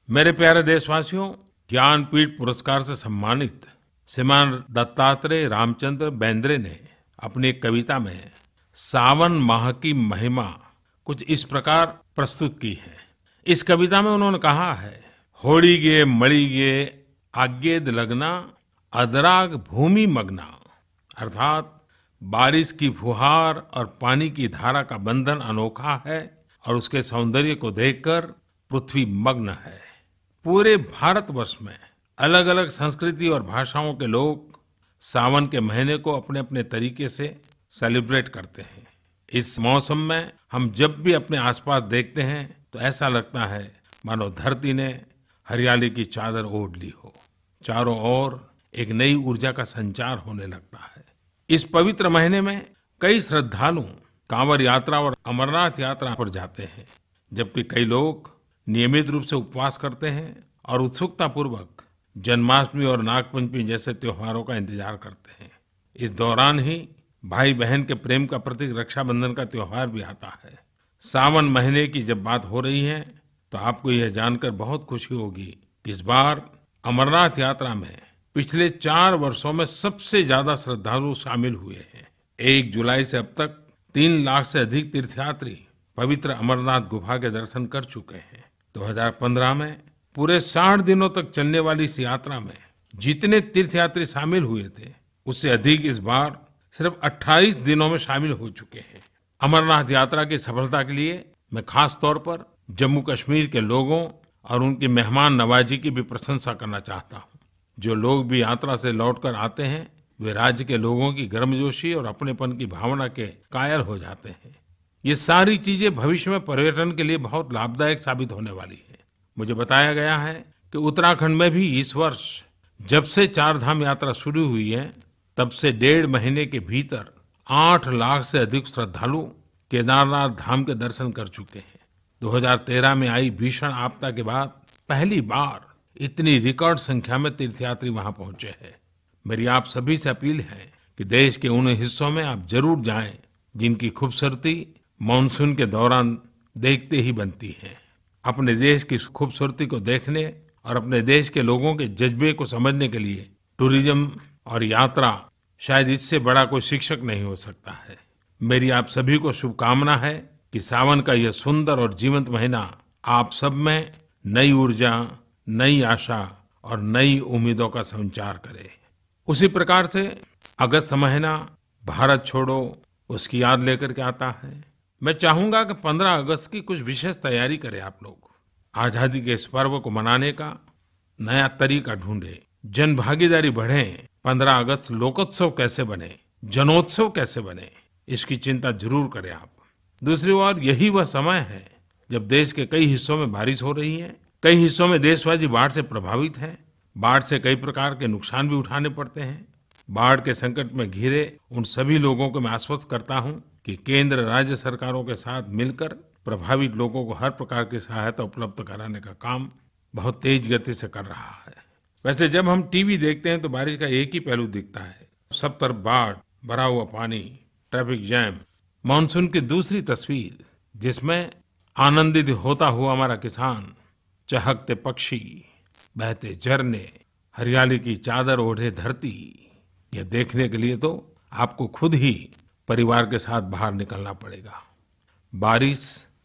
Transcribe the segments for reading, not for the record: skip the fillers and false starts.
मेरे प्यारे देशवासियों, ज्ञानपीठ पुरस्कार से सम्मानित श्रीमान दत्तात्रेय रामचंद्र बेंद्रे ने अपनी एक कविता में सावन माह की महिमा कुछ इस प्रकार प्रस्तुत की है। इस कविता में उन्होंने कहा है, होळिगे मळिगे आग्येद लगना अदराग भूमि मगना, अर्थात बारिश की फुहार और पानी की धारा का बंधन अनोखा है और उसके सौंदर्य को देखकर पृथ्वी मग्न है। पूरे भारतवर्ष में अलग अलग संस्कृति और भाषाओं के लोग सावन के महीने को अपने अपने तरीके से सेलिब्रेट करते हैं। इस मौसम में हम जब भी अपने आसपास देखते हैं तो ऐसा लगता है मानो धरती ने हरियाली की चादर ओढ़ ली हो। चारों ओर एक नई ऊर्जा का संचार होने लगता है। इस पवित्र महीने में कई श्रद्धालु कांवड़ यात्रा और अमरनाथ यात्रा पर जाते हैं, जबकि कई लोग नियमित रूप से उपवास करते हैं और उत्सुकता पूर्वक जन्माष्टमी और नागपंचमी जैसे त्योहारों का इंतजार करते हैं। इस दौरान ही भाई बहन के प्रेम का प्रतीक रक्षाबंधन का त्योहार भी आता है। सावन महीने की जब बात हो रही है तो आपको यह जानकर बहुत खुशी होगी कि इस बार अमरनाथ यात्रा में पिछले 4 वर्षों में सबसे ज्यादा श्रद्धालु शामिल हुए हैं। 1 जुलाई से अब तक 3 लाख से अधिक तीर्थयात्री पवित्र अमरनाथ गुफा के दर्शन कर चुके हैं। 2015 में पूरे 60 दिनों तक चलने वाली इस यात्रा में जितने तीर्थयात्री शामिल हुए थे, उससे अधिक इस बार सिर्फ 28 दिनों में शामिल हो चुके हैं। अमरनाथ यात्रा की सफलता के लिए मैं खास तौर पर जम्मू कश्मीर के लोगों और उनकी मेहमान नवाजी की भी प्रशंसा करना चाहता हूँ। जो लोग भी यात्रा से लौटकर आते हैं, वे राज्य के लोगों की गर्मजोशी और अपनेपन की भावना के कायल हो जाते हैं। ये सारी चीजें भविष्य में पर्यटन के लिए बहुत लाभदायक साबित होने वाली है। मुझे बताया गया है कि उत्तराखंड में भी इस वर्ष जब से 4 धाम यात्रा शुरू हुई है, तब से 1.5 महीने के भीतर 8 लाख से अधिक श्रद्धालु केदारनाथ धाम के दर्शन कर चुके हैं। 2013 में आई भीषण आपदा के बाद पहली बार इतनी रिकॉर्ड संख्या में तीर्थयात्री वहां पहुंचे हैं। मेरी आप सभी से अपील है कि देश के उन हिस्सों में आप जरूर जाएं जिनकी खूबसूरती मानसून के दौरान देखते ही बनती है। अपने देश की खूबसूरती को देखने और अपने देश के लोगों के जज्बे को समझने के लिए टूरिज्म और यात्रा शायद इससे बड़ा कोई शिक्षक नहीं हो सकता है। मेरी आप सभी को शुभकामना है कि सावन का यह सुंदर और जीवंत महीना आप सब में नई ऊर्जा, नई आशा और नई उम्मीदों का संचार करे। उसी प्रकार से अगस्त महीना भारत छोड़ो उसकी याद लेकर के आता है। मैं चाहूंगा कि 15 अगस्त की कुछ विशेष तैयारी करें आप लोग। आजादी के इस पर्व को मनाने का नया तरीका ढूंढे, जन भागीदारी बढ़े। 15 अगस्त लोकोत्सव कैसे बने, जनोत्सव कैसे बने, इसकी चिंता जरूर करें आप। दूसरी ओर यही वह समय है जब देश के कई हिस्सों में बारिश हो रही है। कई हिस्सों में देशवासी बाढ़ से प्रभावित है। बाढ़ से कई प्रकार के नुकसान भी उठाने पड़ते हैं। बाढ़ के संकट में घिरे उन सभी लोगों को मैं आश्वस्त करता हूं कि केंद्र राज्य सरकारों के साथ मिलकर प्रभावित लोगों को हर प्रकार की सहायता उपलब्ध कराने का काम बहुत तेज गति से कर रहा है। वैसे जब हम टीवी देखते हैं तो बारिश का एक ही पहलू दिखता है, सब तरफ बाढ़, भरा हुआ पानी, ट्रैफिक जैम। मानसून की दूसरी तस्वीर जिसमें आनंदित होता हुआ हमारा किसान, चहकते पक्षी, बहते झरने, हरियाली की चादर ओढ़े धरती, यह देखने के लिए तो आपको खुद ही परिवार के साथ बाहर निकलना पड़ेगा। बारिश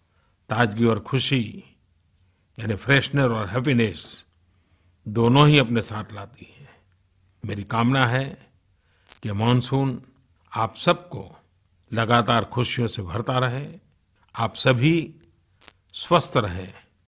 ताजगी और खुशी यानी फ्रेशनर और हैप्पीनेस दोनों ही अपने साथ लाती है। मेरी कामना है कि मानसून आप सबको लगातार खुशियों से भरता रहे। आप सभी स्वस्थ रहें,